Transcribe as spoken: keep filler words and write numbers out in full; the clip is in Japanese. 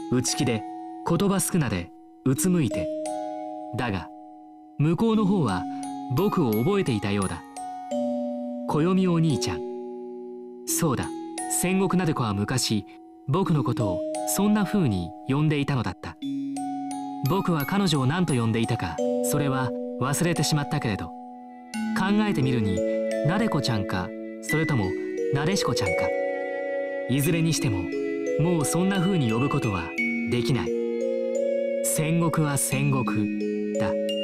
内気で言葉少なでうつむいて。だが向こうの方は僕を覚えていたようだ。暦お兄ちゃん。そうだ、戦国なで子は昔僕のことをそんな風に呼んでいたのだった。僕は彼女を何と呼んでいたか、それは忘れてしまったけれど、考えてみるになでこちゃんか、それともなでしこちゃんか。いずれにしてももうそんな風に呼ぶことはできない。戦国は戦国だ。